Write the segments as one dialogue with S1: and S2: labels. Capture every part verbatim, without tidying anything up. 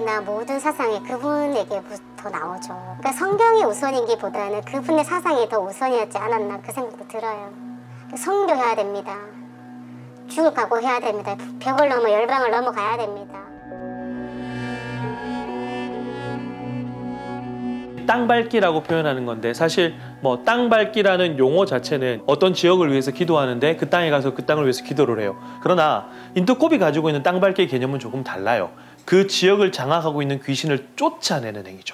S1: 신앙이나 모든 사상이 그분에게부터 나오죠. 그러니까 성경이 우선이기보다는 그분의 사상이 더 우선이었지 않았나 그 생각도 들어요. 선교해야 됩니다. 죽을 각오해야 됩니다. 벽을 넘어 열방을 넘어가야 됩니다.
S2: 땅 밟기라고 표현하는 건데 사실 뭐 땅 밟기라는 용어 자체는 어떤 지역을 위해서 기도하는데 그 땅에 가서 그 땅을 위해서 기도를 해요. 그러나 인터콥이 가지고 있는 땅 밟기의 개념은 조금 달라요. 그 지역을 장악하고 있는 귀신을 쫓아내는 행위죠.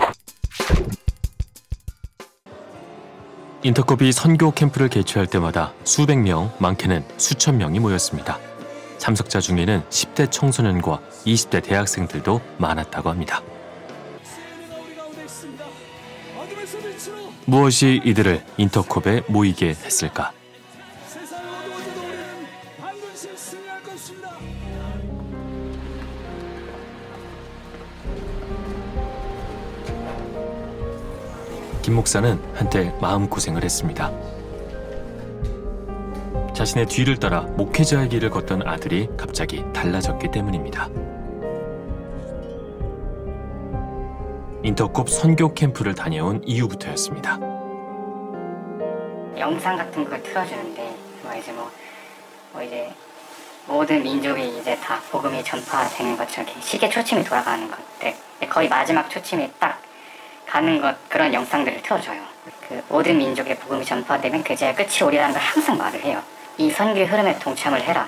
S3: 인터콥이 선교 캠프를 개최할 때마다 수백 명, 많게는 수천 명이 모였습니다. 참석자 중에는 십 대 청소년과 이십 대 대학생들도 많았다고 합니다. 무엇이 이들을 인터콥에 모이게 했을까? 김 목사는 한때 마음고생을 했습니다. 자신의 뒤를 따라 목회자의 길을 걷던 아들이 갑자기 달라졌기 때문입니다. 인터콥 선교 캠프를 다녀온 이후부터였습니다.
S4: 영상 같은 걸 틀어주는데 뭐 이제 뭐, 뭐 이제 모든 민족이 이제 다 복음이 전파되는 것처럼 시계 초침이 돌아가는 것들, 거의 마지막 초침이 딱 가는 것, 그런 영상들을 틀어줘요. 그 모든 민족의 복음이 전파되면 그제야 끝이 오리라는 걸 항상 말을 해요. 이 선교의 흐름에 동참을 해라.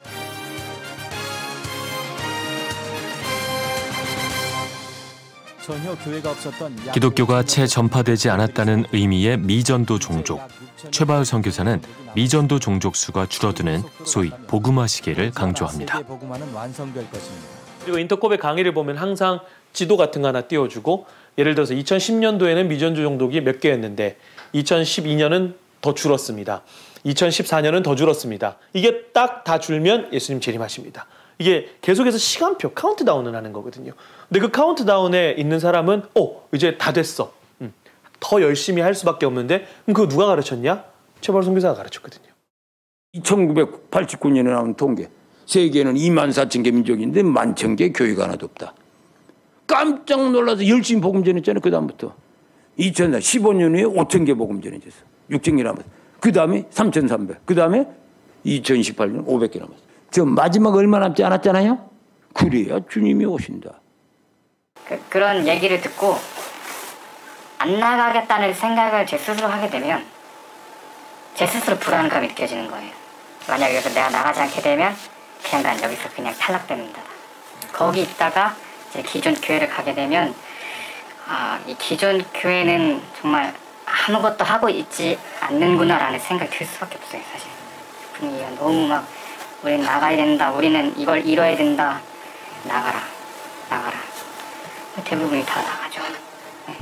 S5: 전혀 교회가 없었던
S3: 기독교가 채 전파되지 않았다는 의미의 미전도 종족. 최바울 선교사는 미전도 종족 수가 줄어드는 소위 복음화 시기를 강조합니다.
S2: 그리고 인터콥의 강의를 보면 항상 지도 같은 거 하나 띄워주고, 예를 들어서 이천십 년도에는 미전도 종족이 몇 개였는데 이천십이 년은 더 줄었습니다. 이천십사 년은 더 줄었습니다. 이게 딱 다 줄면 예수님 재림하십니다. 이게 계속해서 시간표, 카운트다운을 하는 거거든요. 근데 그 카운트다운에 있는 사람은 어, 이제 다 됐어. 음, 더 열심히 할 수밖에 없는데 그럼 그거 누가 가르쳤냐? 최바울 선교사가 가르쳤거든요.
S6: 천구백팔십구 년에 나온 통계. 세계에는 이만 사천 개 민족인데 만천 개 교회가 하나도 없다. 깜짝 놀라서 열심히 복음 전했잖아요. 그 다음부터. 이천십오 년 후에 오천 개 복음 전해졌어. 육천 개 남았어. 그 다음에 삼천삼백. 그 다음에 이천십팔 년 오백 개 남았어. 저 마지막 얼마 남지 않았잖아요. 그래야 주님이 오신다.
S4: 그, 그런 얘기를 듣고 안 나가겠다는 생각을 제 스스로 하게 되면 제 스스로 불안감이 느껴지는 거예요. 만약에 여기서 내가 나가지 않게 되면 그냥 난 여기서 그냥 탈락됩니다. 거기 있다가 이제 기존 교회를 가게 되면 아, 이 기존 교회는 정말 아무것도 하고 있지 않는구나라는 생각이 들 수밖에 없어요. 사실 분위기가 너무 막 우리는 나가야 된다, 우리는 이걸 이뤄야 된다, 나가라, 나가라. 대부분이 다 나가죠. 네.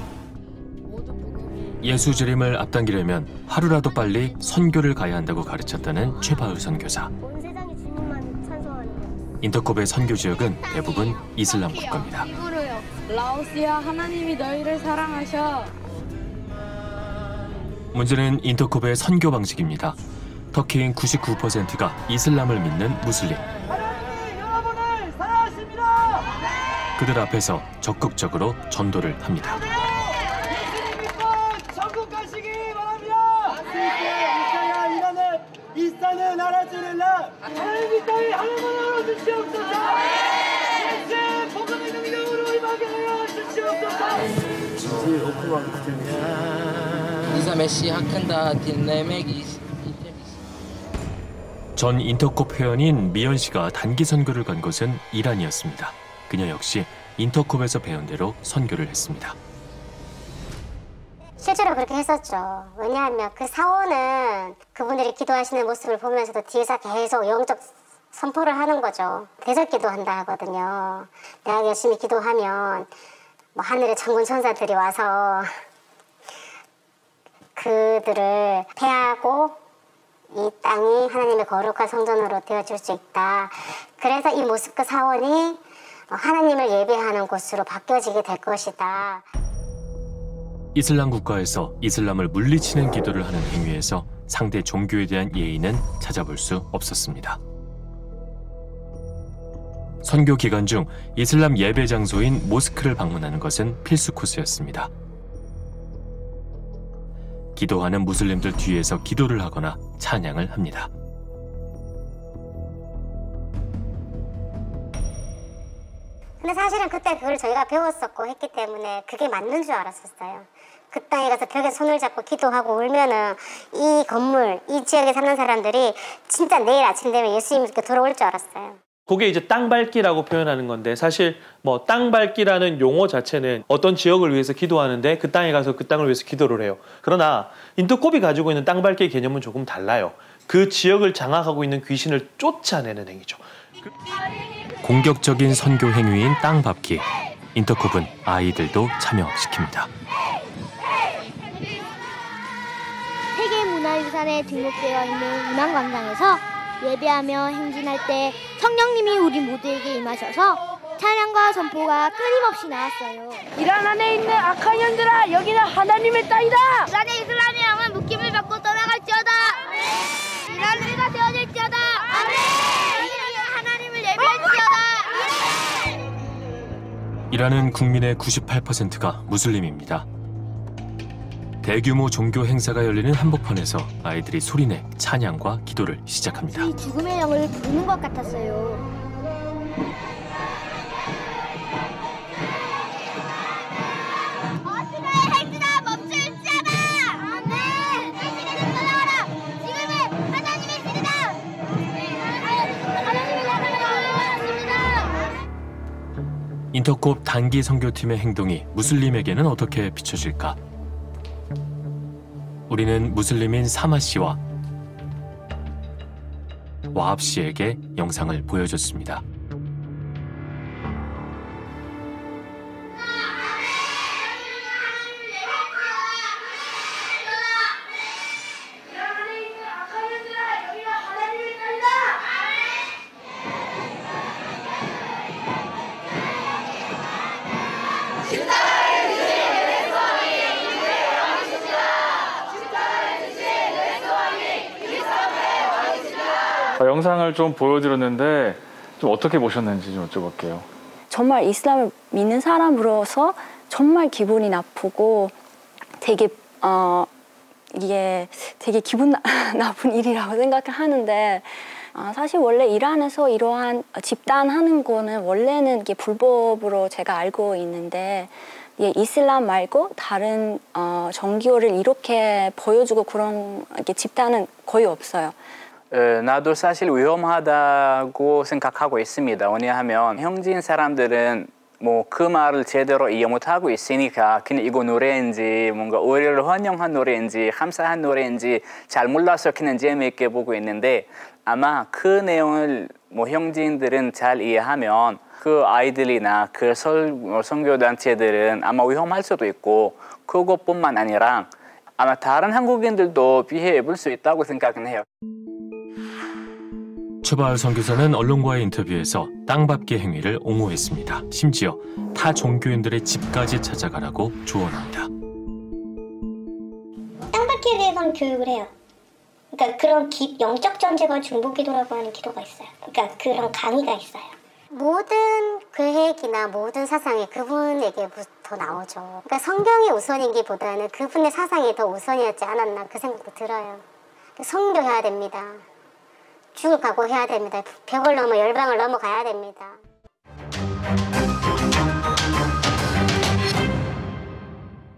S3: 예수 재림을 앞당기려면 하루라도 빨리 선교를 가야 한다고 가르쳤다는 최바울 선교사. 인터콥의 선교 지역은 대부분 이슬람 국가입니다.
S7: 입으로요. 라오스야, 하나님이 너희를 사랑하셔.
S3: 문제는 인터콥의 선교 방식입니다. 터키인 구십구 퍼센트가 이슬람을 믿는 무슬림.
S8: 하나님이 여러분을 사랑하십니다.
S3: 그들 앞에서 적극적으로 전도를 합니다.
S8: 예수님 믿고 천국 가시기 바랍니다. 이사야 이라는 이사는 알아주는라. 하나님 이 땅에 하나님을 주시옵소서. 예수 복음의 능력으로 임하게 하여 주시옵소서.
S9: 이사 메시 하큰다 딜레메기.
S3: 전 인터콥 회원인 미연 씨가 단기 선교를 간 곳은 이란이었습니다. 그녀 역시 인터콥에서 배운 대로 선교를 했습니다.
S1: 실제로 그렇게 했었죠. 왜냐하면 그 사원은 그분들이 기도하시는 모습을 보면서도 뒤에서 계속 영적 선포를 하는 거죠. 대적 기도한다 하거든요. 내가 열심히 기도하면 뭐 하늘의 천군 천사들이 와서 그들을 패하고 이 땅이 하나님의 거룩한 성전으로 되어질 수 있다. 그래서 이 모스크 사원이 하나님을 예배하는 곳으로 바뀌어지게 될 것이다.
S3: 이슬람 국가에서 이슬람을 물리치는 기도를 하는 행위에서 상대 종교에 대한 예의는 찾아볼 수 없었습니다. 선교 기간 중 이슬람 예배 장소인 모스크를 방문하는 것은 필수 코스였습니다. 기도하는 무슬림들 뒤에서 기도를 하거나 찬양을 합니다.
S1: 근데 사실은 그때 그걸 저희가 배웠었고 했기 때문에 그게 맞는 줄 알았었어요. 그 땅에 가서 벽에 손을 잡고 기도하고 울면은 이 건물, 이 지역에 사는 사람들이 진짜 내일 아침 되면 예수님 이렇게 돌아올 줄 알았어요.
S2: 그게 이제 땅 밟기라고 표현하는 건데 사실 뭐 땅 밟기라는 용어 자체는 어떤 지역을 위해서 기도하는데 그 땅에 가서 그 땅을 위해서 기도를 해요. 그러나 인터콥이 가지고 있는 땅 밟기의 개념은 조금 달라요. 그 지역을 장악하고 있는 귀신을 쫓아내는 행위죠. 그...
S3: 공격적인 선교 행위인 땅 밟기. 인터콥은 아이들도 참여시킵니다.
S5: 세계문화유산에 등록되어 있는 문안광장에서 예배하며 행진할 때 성령님이 우리 모두에게 임하셔서 찬양과 선포가 끊임없이 나왔어요.
S7: 이란 안에 있는 악한 년들아, 여기는 하나님의 땅이다.
S5: 이란의 이슬람의 영은 묶임을 받고 떠나갈지어다. 이란은 해가 되어질지어다. 여기는 하나님을 예배할지어다.
S3: 이란은 국민의 구십팔 퍼센트가 무슬림입니다. 대규모 종교 행사가 열리는 한복판에서 아이들이 소리내 찬양과 기도를 시작합니다.
S5: 이 죽음의 영을 부르는 것 같았어요. 어스가의 행주다 멈출지어다. 아멘. 다시는 떠나와라. 지금은 하나님의 시대다. 하나님의 나라가 올라왔습니다.
S3: 인터콥 단기 선교팀의 행동이 무슬림에게는 어떻게 비춰질까? 우리는 무슬림인 사마 씨와 와합 씨에게 영상을 보여줬습니다.
S10: 영상을 좀 보여드렸는데 좀 어떻게 보셨는지 좀 여쭤볼게요.
S11: 정말 이슬람을 믿는 사람으로서 정말 기분이 나쁘고 되게 어 이게 되게 기분 나, 나쁜 일이라고 생각을 하는데 어, 사실 원래 이란에서 이러한 집단하는 거는 원래는 이게 불법으로 제가 알고 있는데 예, 이슬람 말고 다른 어, 정교를 이렇게 보여주고 그런 이렇게 집단은 거의 없어요.
S12: 어, 나도 사실 위험하다고 생각하고 있습니다. 왜냐하면 현지인 사람들은 뭐 그 말을 제대로 이해 못하고 있으니까 그냥 이거 노래인지 뭔가 우리를 환영한 노래인지 감사한 노래인지 잘 몰라서 그냥 재미있게 보고 있는데 아마 그 내용을 뭐 현지인들은 잘 이해하면 그 아이들이나 그 선교단체들은 아마 위험할 수도 있고 그것뿐만 아니라 아마 다른 한국인들도 피해 입을 수 있다고 생각은 해요.
S3: 추바을 선교사는 언론과의 인터뷰에서 땅밟기 행위를 옹호했습니다. 심지어 타 종교인들의 집까지 찾아가라고 조언합니다.
S1: 땅밟기에 대해서는 교육을 해요. 그러니까 그런 기, 영적 전쟁과 중보기도라고 하는 기도가 있어요. 그러니까 그런 강의가 있어요. 모든 계획이나 모든 사상이 그분에게부터 나오죠. 그러니까 성경이 우선이기보다는 그분의 사상이 더 우선이었지 않았나 그 생각도 들어요. 성교해야 됩니다. 죽을 각오해야 됩니다. 벽을 넘어 열방을 넘어가야 됩니다.